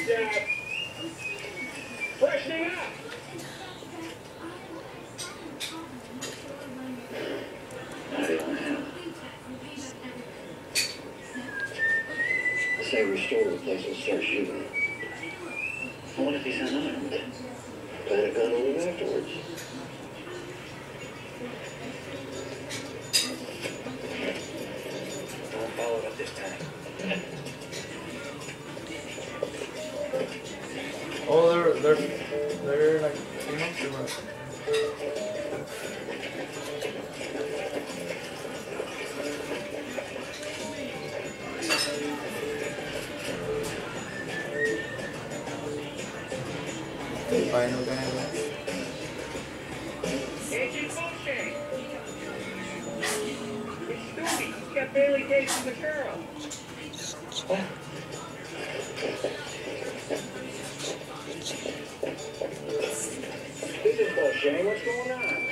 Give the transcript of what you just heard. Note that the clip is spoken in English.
freshening up. I say restore the place and start shooting. What if he's unarmed? Plant a gun on him afterwards. I'll follow it up this time. Oh, they're like team up or what? Final guy. Agent Bullshit. It's Stewie. He's got Bailey Gates and the girl. This is Bullshit. What's going on?